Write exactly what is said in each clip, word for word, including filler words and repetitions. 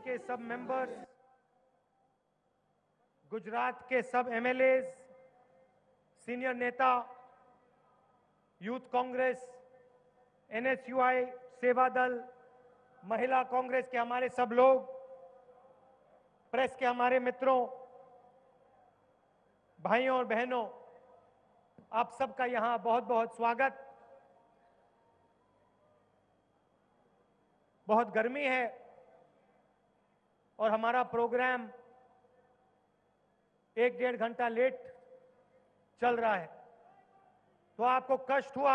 के सब मेंबर्स, गुजरात के सब एमएलएज, सीनियर नेता, यूथ कांग्रेस, एनएसयूआई, सेवा दल, महिला कांग्रेस के हमारे सब लोग, प्रेस के हमारे मित्रों, भाइयों और बहनों, आप सबका यहां बहुत बहुत स्वागत। बहुत गर्मी है और हमारा प्रोग्राम एक डेढ़ घंटा लेट चल रहा है, तो आपको कष्ट हुआ,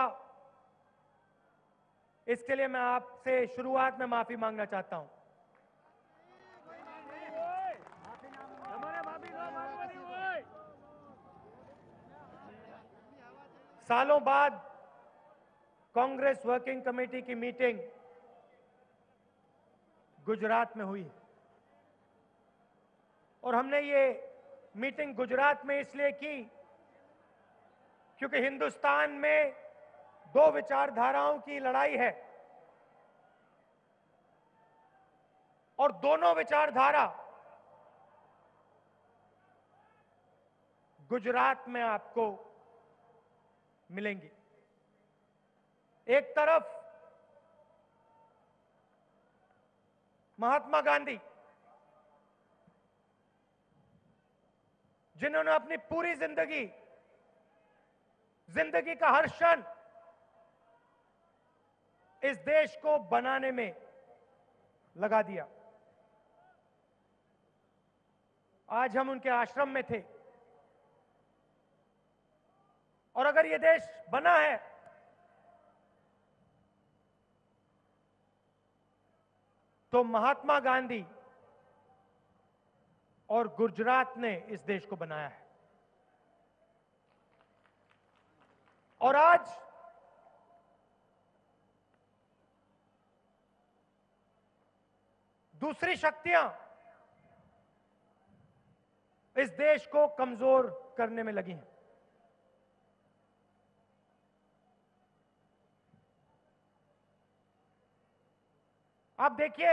इसके लिए मैं आपसे शुरुआत में माफी मांगना चाहता हूं। सालों बाद कांग्रेस वर्किंग कमेटी की मीटिंग गुजरात में हुई और हमने ये मीटिंग गुजरात में इसलिए की क्योंकि हिंदुस्तान में दो विचारधाराओं की लड़ाई है और दोनों विचारधारा गुजरात में आपको मिलेंगी। एक तरफ महात्मा गांधी, जिन्होंने अपनी पूरी जिंदगी जिंदगी का हर क्षण इस देश को बनाने में लगा दिया। आज हम उनके आश्रम में थे और अगर ये देश बना है तो महात्मा गांधी और गुजरात ने इस देश को बनाया है। और आज दूसरी शक्तियां इस देश को कमजोर करने में लगी हैं। आप देखिए,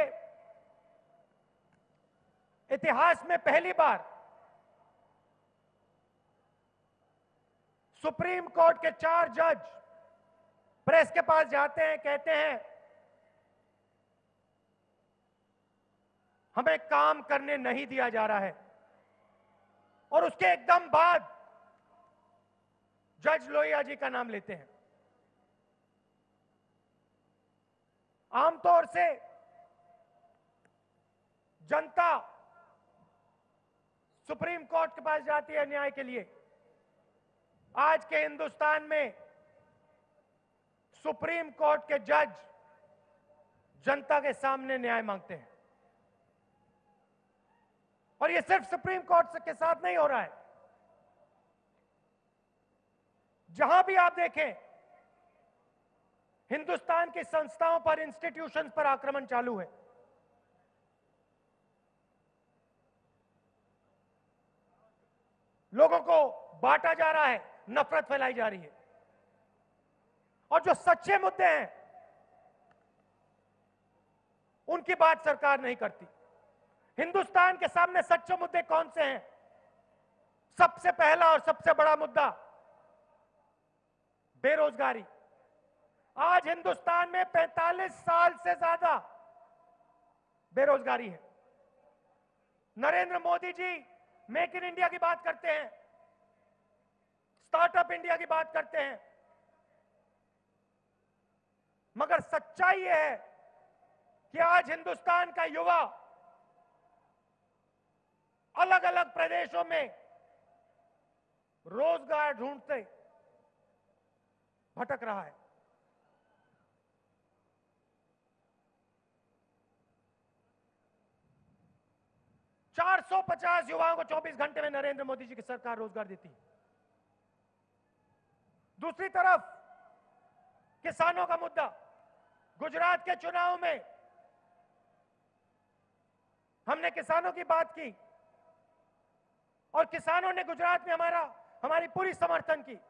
इतिहास में पहली बार सुप्रीम कोर्ट के चार जज प्रेस के पास जाते हैं, कहते हैं हमें काम करने नहीं दिया जा रहा है, और उसके एकदम बाद जज लोहिया जी का नाम लेते हैं। आमतौर से जनता सुप्रीम कोर्ट के पास जाती है न्याय के लिए। आज के हिंदुस्तान में सुप्रीम कोर्ट के जज जनता के सामने न्याय मांगते हैं, और यह सिर्फ सुप्रीम कोर्ट के साथ नहीं हो रहा है। जहां भी आप देखें, हिंदुस्तान की संस्थाओं पर, इंस्टीट्यूशंस पर आक्रमण चालू है। लोगों को बांटा जा रहा है, नफरत फैलाई जा रही है, और जो सच्चे मुद्दे हैं उनकी बात सरकार नहीं करती। हिंदुस्तान के सामने सच्चे मुद्दे कौन से हैं? सबसे पहला और सबसे बड़ा मुद्दा बेरोजगारी। आज हिंदुस्तान में पैंतालीस साल से ज्यादा बेरोजगारी है। Narendra Modi ji make in India की बात करते हैं, स्टार्टअप इंडिया की बात करते हैं, मगर सच्चाई यह है कि आज हिंदुस्तान का युवा अलग अलग प्रदेशों में रोजगार ढूंढते भटक रहा है। चार सौ पचास युवाओं को चौबीस घंटे में नरेंद्र मोदी जी की सरकार रोजगार देती है। दूसरी तरफ किसानों का मुद्दा। गुजरात के चुनाव में हमने किसानों की बात की और किसानों ने गुजरात में हमारा हमारी पूरी समर्थन की।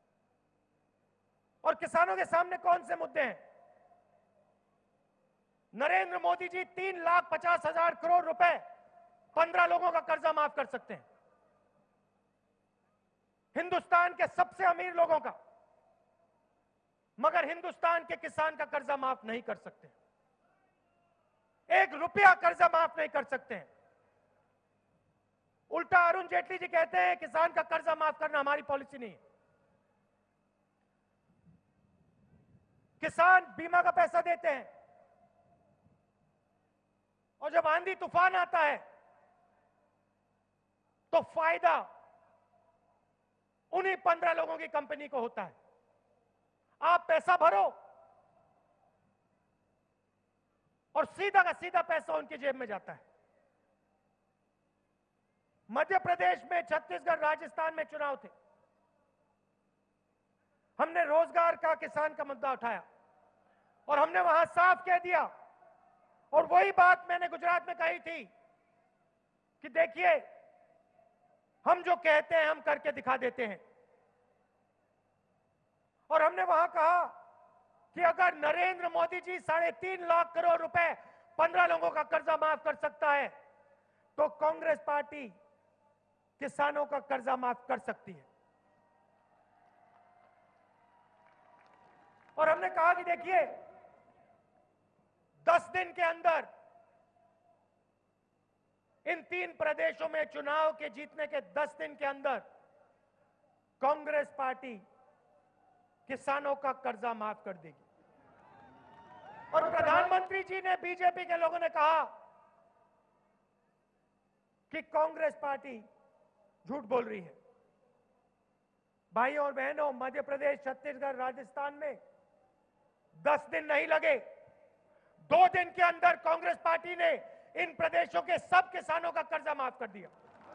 और किसानों के सामने कौन से मुद्दे हैं? नरेंद्र मोदी जी तीन लाख पचास हजार करोड़ रुपए पंद्रह लोगों का कर्जा माफ कर सकते हैं, हिंदुस्तान के सबसे अमीर लोगों का, मगर हिंदुस्तान के किसान का कर्जा माफ नहीं कर सकते। एक रुपया कर्जा माफ नहीं कर सकते हैं। उल्टा अरुण जेटली जी कहते हैं किसान का कर्जा माफ करना हमारी पॉलिसी नहीं है। किसान बीमा का पैसा देते हैं और जब आंधी तूफान आता है तो फायदा उन्हीं पंद्रह लोगों की कंपनी को होता है। आप पैसा भरो और सीधा का सीधा पैसा उनकी जेब में जाता है। मध्य प्रदेश में, छत्तीसगढ़, राजस्थान में चुनाव थे, हमने रोजगार का, किसान का मुद्दा उठाया और हमने वहां साफ कह दिया, और वही बात मैंने गुजरात में कही थी कि देखिए हम जो कहते हैं हम करके दिखा देते हैं। और हमने वहां कहा कि अगर नरेंद्र मोदी जी साढ़े तीन लाख करोड़ रुपए पंद्रह लोगों का कर्जा माफ कर सकता है तो कांग्रेस पार्टी किसानों का कर्जा माफ कर सकती है। और हमने कहा कि देखिए दस दिन के अंदर इन तीन प्रदेशों में चुनाव के जीतने के दस दिन के अंदर कांग्रेस पार्टी किसानों का कर्जा माफ कर देगी। और प्रधानमंत्री जी ने, बीजेपी के लोगों ने कहा कि कांग्रेस पार्टी झूठ बोल रही है। भाइयों और बहनों, मध्य प्रदेश, छत्तीसगढ़, राजस्थान में दस दिन नहीं लगे, दो दिन के अंदर कांग्रेस पार्टी ने इन प्रदेशों के सब किसानों का कर्जा माफ कर दिया।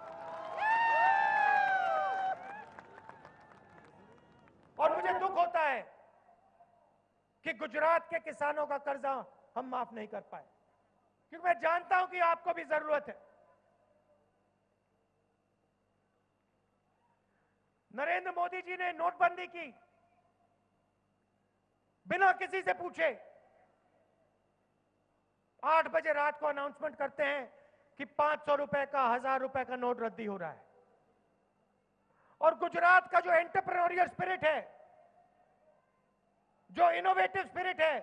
और मुझे दुख होता है कि गुजरात के किसानों का कर्जा हम माफ नहीं कर पाए, क्योंकि मैं जानता हूं कि आपको भी जरूरत है। नरेंद्र मोदी जी ने नोटबंदी की, बिना किसी से पूछे आठ बजे रात को अनाउंसमेंट करते हैं कि पांच सौ रुपए का, हजार रुपए का नोट रद्दी हो रहा है। और गुजरात का जो एंटरप्रेन्योरियल स्पिरिट है, जो इनोवेटिव स्पिरिट है,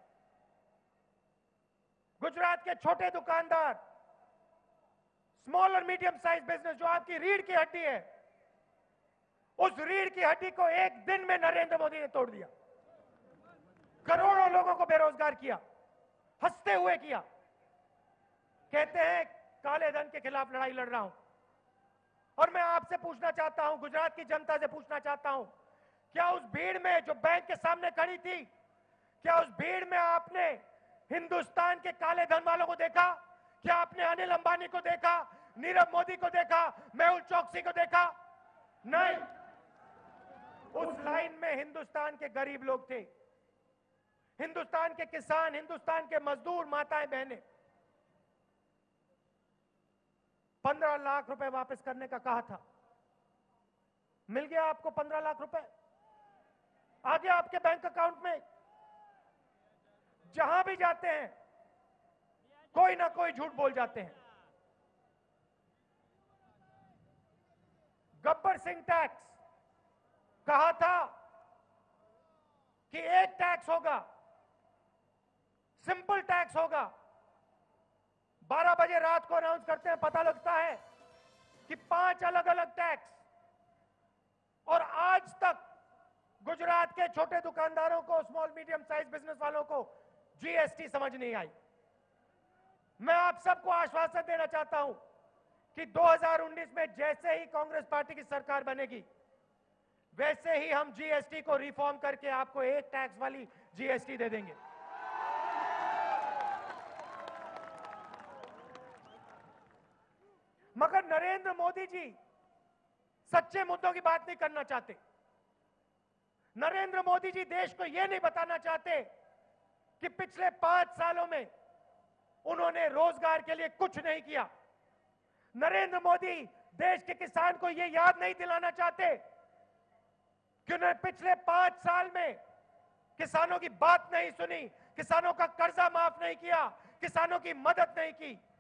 गुजरात के छोटे दुकानदार, स्मॉल और मीडियम साइज बिजनेस, जो आपकी रीढ़ की हड्डी है, उस रीढ़ की हड्डी को एक दिन में नरेंद्र मोदी ने तोड़ दिया। करोड़ों लोगों को बेरोजगार किया, हंसते हुए किया। कहते हैं काले धन के खिलाफ लड़ाई लड़ रहा हूं। और मैं आपसे पूछना चाहता हूं, गुजरात की जनता से पूछना चाहता हूं, क्या उस भीड़ में जो बैंक के सामने खड़ी थी, क्या उस भीड़ में आपने हिंदुस्तान के काले धन वालों को देखा? क्या आपने अनिल अंबानी को देखा, नीरव मोदी को देखा, मेहुल चोकसी को देखा? नहीं। उस लाइन में हिंदुस्तान के गरीब लोग थे, हिंदुस्तान के किसान, हिंदुस्तान के मजदूर, माताएं, बहनें। पंद्रह लाख रुपए वापस करने का कहा था, मिल गया आपको पंद्रह लाख रुपए, आ गया आपके बैंक अकाउंट में। जहां भी जाते हैं कोई ना कोई झूठ बोल जाते हैं। गब्बर सिंह टैक्स कहा था कि एक टैक्स होगा, सिंपल टैक्स होगा। बारह बजे रात को अनाउंस करते हैं, पता लगता है कि पांच अलग अलग टैक्स। और आज तक गुजरात के छोटे दुकानदारों को, स्मॉल मीडियम साइज बिजनेस वालों को जीएसटी समझ नहीं आई। मैं आप सबको आश्वासन देना चाहता हूं कि दो हज़ार उन्नीस में जैसे ही कांग्रेस पार्टी की सरकार बनेगी, वैसे ही हम जीएसटी को रिफॉर्म करके आपको एक टैक्स वाली जीएसटी दे देंगे। मगर नरेंद्र मोदी जी सच्चे मुद्दों की बात नहीं करना चाहते। नरेंद्र मोदी जी देश को यह नहीं बताना चाहते कि पिछले पांच सालों में उन्होंने रोजगार के लिए कुछ नहीं किया। नरेंद्र मोदी देश के किसान को यह याद नहीं दिलाना चाहते कि उन्होंने पिछले पांच साल में किसानों की बात नहीं सुनी, किसानों का कर्जा माफ नहीं किया, किसानों की मदद नहीं की।